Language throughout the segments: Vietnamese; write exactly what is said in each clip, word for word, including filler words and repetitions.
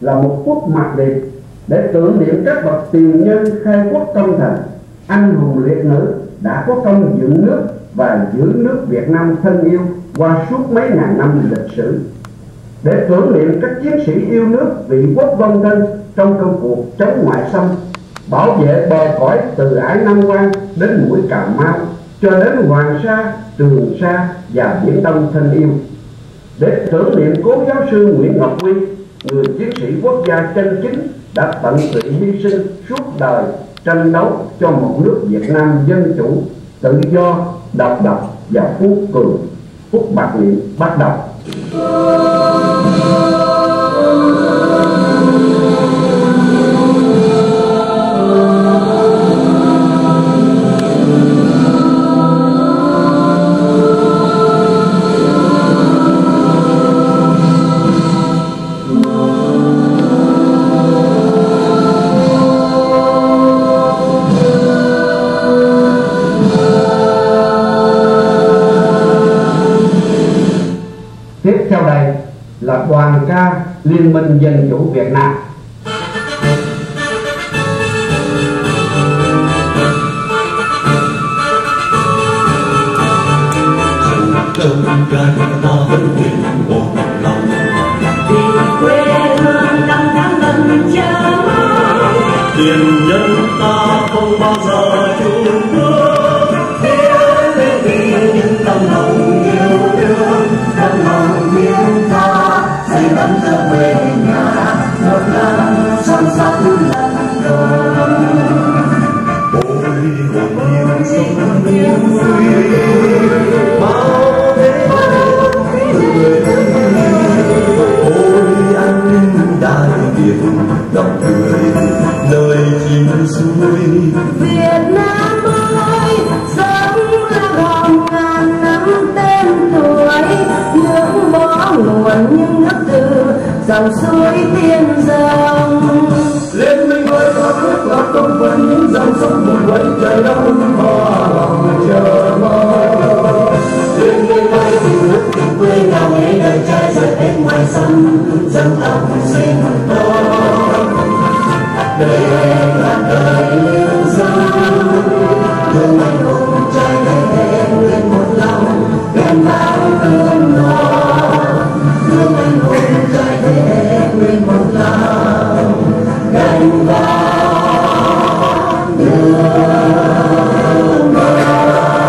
là một phút mặc đẹp để tưởng niệm các bậc tiền nhân khai quốc công thần, anh hùng liệt nữ đã có công dựng nước và giữ nước Việt Nam thân yêu qua suốt mấy ngàn năm lịch sử, để tưởng niệm các chiến sĩ yêu nước vì quốc vong thân trong công cuộc chống ngoại xâm, bảo vệ bờ cõi từ ải Nam Quan đến mũi Cà Mau, cho đến Hoàng Sa, Trường Sa và Biển Đông thân yêu, để tưởng niệm cố giáo sư Nguyễn Ngọc Huy, người chiến sĩ quốc gia chân chính đã tận tụy hy sinh suốt đời tranh đấu cho một nước Việt Nam dân chủ, tự do, độc lập và phú cường. Phút mặc niệm bắt đầu. Tiếp theo đây là đoàn ca Liên minh Dân chủ Việt Nam. Trong trái ta vẫn nguyện một lòng vì quê hương năm tháng lần chờ mong, tiền nhân ta không bao giờ chùn bước, hiến lên vì những tấm lòng yêu thương, tấm lòng hiến tha xây đắm cho quê nhà một lần son sắc lần đầu. ôi hồn nhiên sống yên vui bao thế người ôi an ninh đại Việt đọc cười lời chim suối Việt Nam ơi, sống là gòn ngàn năm tên tuổi, những bỏ nguồn những nước từ dòng suối tiên dòng. Liên minh với các nước là công vinh những dòng sông buồn quay trời đông hòa lòng chờ mong. Liên minh với tình nước tình quê nhau ngày đời trai rời hết ngoài sân dân tộc sinh tồn. Đời là đời lưu dấu, thương anh hùng trai thế nguyện một lòng gắn bao cơn gió. Thương anh hùng trai thế nguyện một lòng gắn bao đường mơ.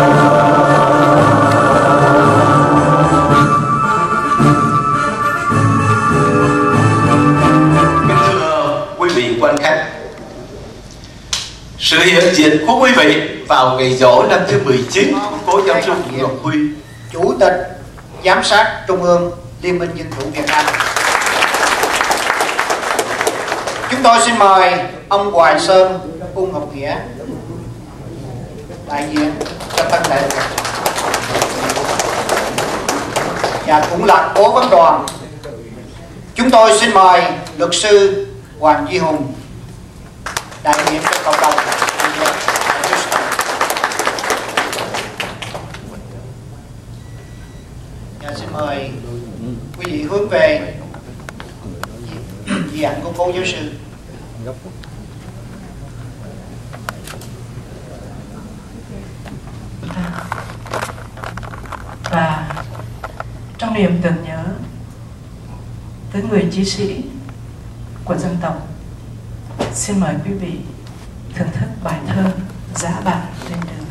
Quan khách, sự hiện diện của quý vị vào ngày giỗ năm thứ mười chín của cố giáo sư Nguyễn Ngọc Huy, Chủ tịch Giám sát Trung ương Liên minh Dân chủ Việt Nam. Chúng tôi xin mời ông Hoài Sơn, Ung Học Nghĩa đại diện cho tân đại biểu, và cũng là cố vấn đoàn. Chúng tôi xin mời luật sư Hoàng Duy Hùng đại diện cho cộng đồng. Và xin mời quý vị hướng về di ảnh của cố giáo sư. Và trong niềm tưởng nhớ tới người chiến sĩ của dân tộc, xin mời quý vị thưởng thức bài thơ Giá Bạn Lên Đường.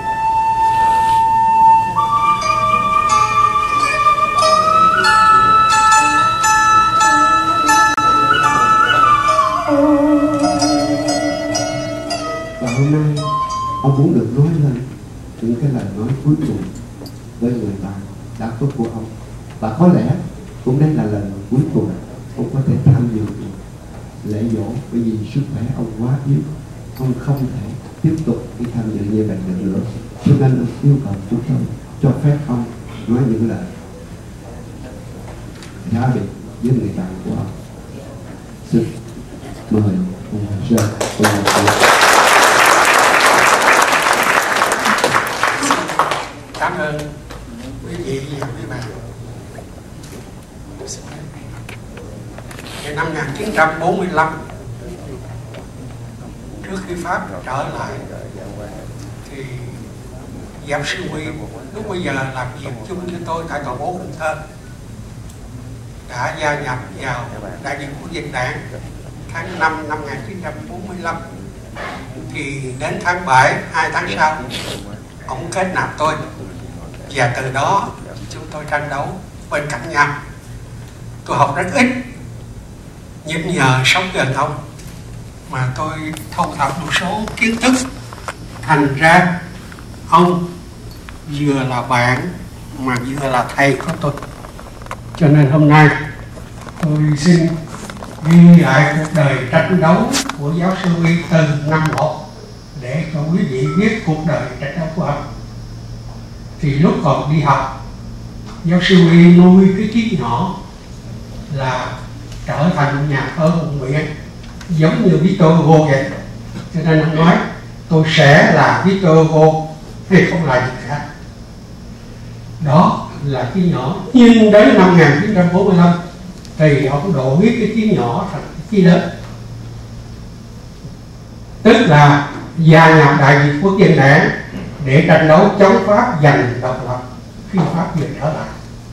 Và hôm nay ông muốn được nói lên những cái lời nói cuối cùng với người bạn đã tốt của ông, và có lẽ cũng đây là lần cuối cùng ông có thể tham dự lễ giỗ, bởi vì sức khỏe ông quá yếu, ông không thể tiếp tục đi tham dự như vậy được nữa, cho nên ông yêu cầu chúng tôi cho phép ông nói những lời giá biệt với người bạn của ông. Xin mời ông Sơn. Cảm ơn quý vị và quý bạn. Ngày năm một nghìn chín chín trăm bốn mươi lăm, trước khi Pháp trở lại, thì giáo sư Huy lúc bây giờ làm việc chung với tôi tại cầu bố Cần Thơ đã gia nhập vào đại diện của dân đảng tháng năm năm một nghìn chín trăm bốn mươi lăm. Thì đến tháng bảy, hai tháng sau, ông kết nạp tôi, và từ đó chúng tôi tranh đấu bên cạnh nhau. Tôi học rất ít, nhưng nhờ sống gần ông mà tôi thu thập một số kiến thức. Thành ra ông vừa là bạn mà vừa là thầy của tôi. Cho nên hôm nay tôi xin ghi lại cuộc đời tranh đấu của giáo sư Huy từ năm một để cho quý vị biết cuộc đời tranh đấu của ông. Thì lúc còn đi học, giáo sư Huy nuôi cái chí nhỏ là trở thành nhà thơ hùng biện giống như Victor Hugo vậy. Cho nên ông nói tôi sẽ là Victor Hugo hay không là gì cả. Đó là chí nhỏ. Nhưng đến năm một nghìn chín trăm bốn mươi lăm thì ông đổi cái chí nhỏ thành cái chí lớn, tức là gia nhập đại diện quốc dân đảng để tranh đấu chống Pháp giành độc lập khi Pháp vừa trở lại.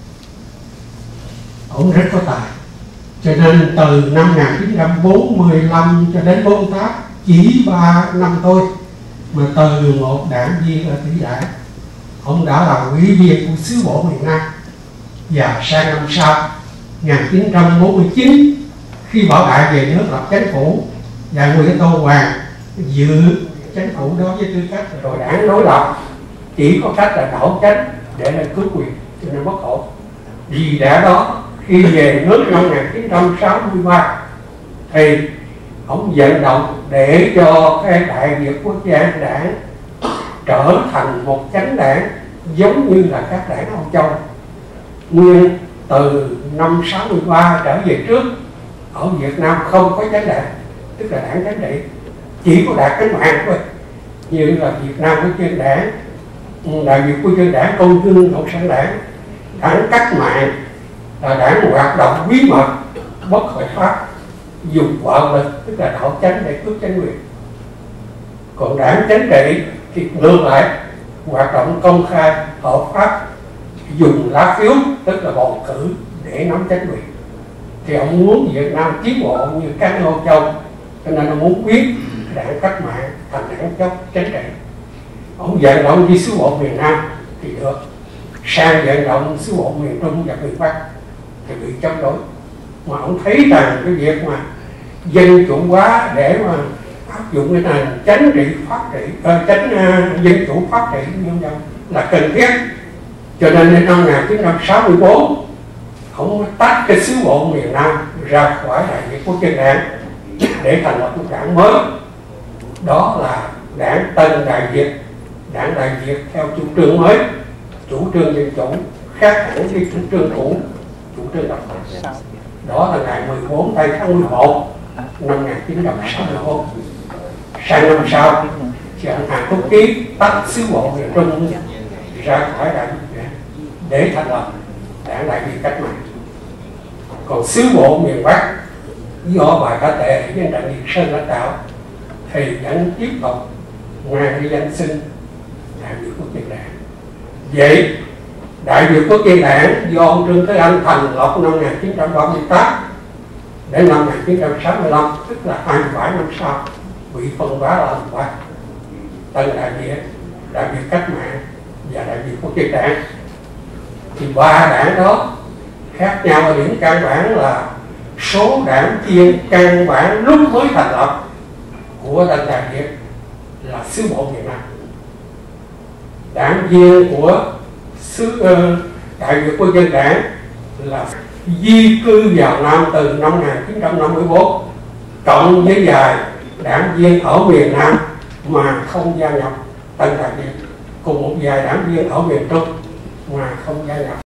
Ông rất có tài. Cho nên từ năm một nghìn chín trăm bốn mươi lăm cho đến bốn mươi tám, chỉ ba năm thôi mà từ một đảng viên ở Tỷ Đảng, ông đã là ủy viên của xứ bộ miền Nam. Và sang năm sau, một nghìn chín trăm bốn mươi chín, khi Bảo Đại về nước lập chính phủ và Nguyễn Tô Hoàng dự chính phủ đó với tư cách rồi đảng đối lập, chỉ có cách là đảo chánh để lên cướp quyền, cho nên bất ổn. Vì đã đó, khi về nước năm một nghìn chín trăm sáu mươi ba thì ông vận động để cho cái Đại Việt Quốc gia Đảng trở thành một chánh đảng giống như là các đảng Âu Châu. Nguyên từ năm sáu mươi ba trở về trước, ở Việt Nam không có chánh đảng, tức là đảng chính trị, chỉ có đảng cách mạng thôi. Như là Việt Nam có chuyên đảng, Đại Việt có chuyên đảng Công Thương Cộng sản đảng, đảng cách mạng là đảng hoạt động bí mật bất hợp pháp, dùng bạo lực tức là đảo chánh để cướp chính quyền. Còn đảng chính trị thì ngược lại, hoạt động công khai hợp pháp, dùng lá phiếu tức là bầu cử để nắm chính quyền. Thì ông muốn Việt Nam tiến bộ như các Âu Châu, cho nên ông muốn biến đảng cách mạng thành đảng chốc chính trị. Ông vận động đi xứ bộ miền Nam thì được, sang vận động xứ bộ miền Trung và miền Bắc thì bị chống đối. Mà ông thấy rằng cái việc mà dân chủ hóa để mà áp dụng cái nền chánh trị phát trị, uh, chánh uh, dân chủ phát trị như vậy là cần thiết. Cho nên đến năm một nghìn chín trăm sáu mươi tư, ông tách cái xứ bộ miền Nam ra khỏi Đại Việt Quốc dân Đảng để thành lập một đảng mới. Đó là đảng Tân Đại Việt. Đảng Đại Việt theo chủ trương mới, chủ trương dân chủ, khác hẳn với chủ trương cũ, chủ trương độc lập. Đó là ngày mười bốn tháng mười một năm một nghìn chín trăm sáu mươi tư. Sang năm sau, thì ông Hà Thúc Ký tách xứ bộ miền Trung ra khỏi Đại Việt để thành lập đảng Đại Việt Cách Mạng. Còn xứ bộ miền Bắc do bà Cả Tề với Trần Điền Sơn lãnh đạo thì vẫn tiếp tục ngoài cái danh xưng Đại Việt Quốc dân Đảng. Vậy Đại Việt Quốc dân Đảng do ông Trương Thế Anh thành lập năm một nghìn chín trăm ba mươi tám đến năm một nghìn chín trăm sáu mươi lăm, tức là hai mươi bảy năm sau, bị phân hóa làm ba: Tân Đại Việt, Đại Việt Cách Mạng và Đại Việt Quốc dân Đảng. Thì ba đảng đó khác nhau ở điểm căn bản là số đảng viên căn bản lúc mới thành lập của Tân Đại Việt là xứ bộ miền Nam. Đảng viên của xứ uh, Đại Việt Quốc dân Đảng là di cư vào Nam từ năm một nghìn chín trăm năm mươi tư, cộng với vài đảng viên ở miền Nam mà không gia nhập Tân Đại Việt, cùng một vài đảng viên ở miền Trung mà không gia nhập.